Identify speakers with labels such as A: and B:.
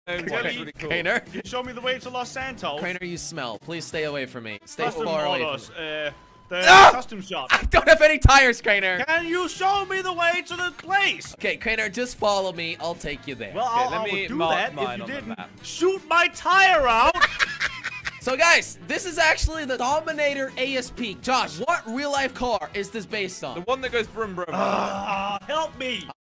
A: Really cool.
B: Crainer.
A: You show me the way to Los Santos.
B: Crainer, you smell. Please stay away from me. Stay
A: Custom
B: far away
A: Autos,
B: from me.
A: the custom shop.
B: I don't have any tires, Crainer.
A: Can you show me the way to the place?
B: Okay, Crainer, just follow me. I'll take you there.
A: Well, I would do that if you
C: on the
A: didn't
C: map.
A: shoot my tire out.
B: So, guys, this is actually the Dominator ASP. Josh, what real-life car is this based on?
C: The one that goes brum brum.
A: Help me.